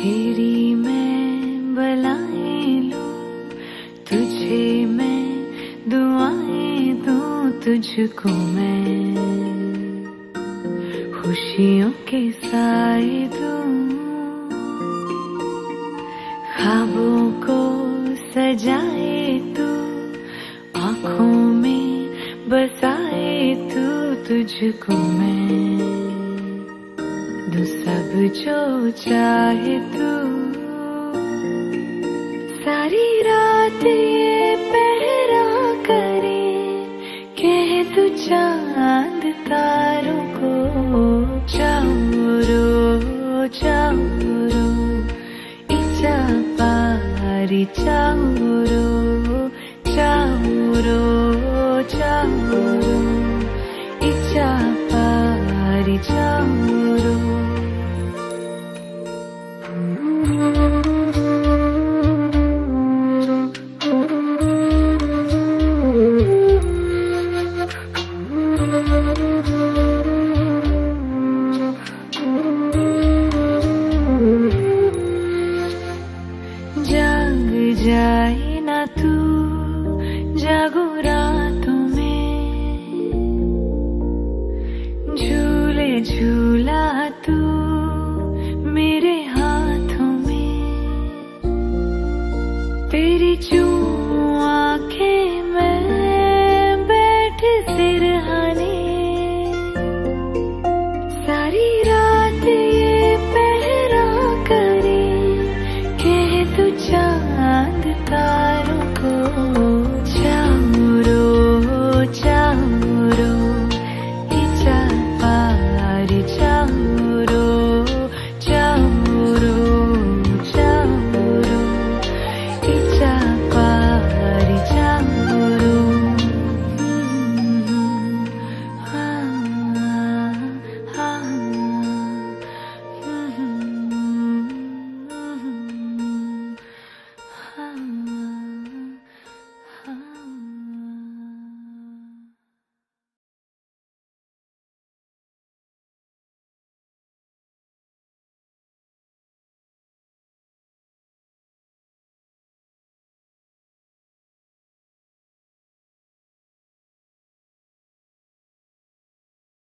तेरी मैं बलाएं लूं, तुझे मैं दुआएं दूं, तुझको मैं खुशियों के साए दूं, ख्वाबों को सजाए तू, आँखों में बसाए तू, तुझको मैं दूं सब जो चाहे तू। सारी रात ये पहरा करे, कह तू चांद तारों को, चाउरो चाउरो इचा पारी चाउरो।